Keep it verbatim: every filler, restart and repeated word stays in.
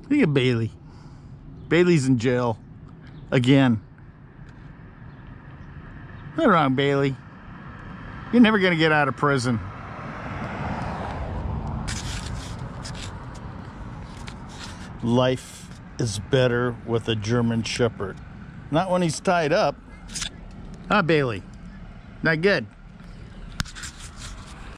Look at Bailey. Bailey's in jail. Again. What's wrong, Bailey? You're never gonna get out of prison. Life is better with a German Shepherd. Not when he's tied up. Huh, Bailey? Not good.